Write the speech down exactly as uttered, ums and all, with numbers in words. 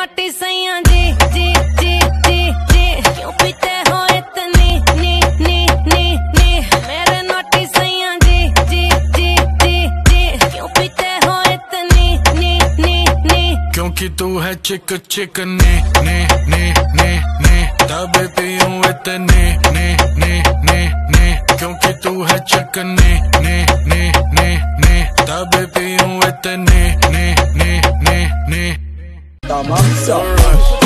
naughty सैया जी जी जी जी जी क्यों पीते हो इतनी नी नी नी नी मेरे नोटी सैया जी जी जी जी जी क्यों पीते हो इतनी नी नी नी क्योंकि तू है चिक चिक ने ने ने ने ने तबे पीऊं इतने ने ने ने ने क्योंकि तू है चिक ने ने ने ने ने तबे पीऊं इतने ने ने ने ने Tamam, so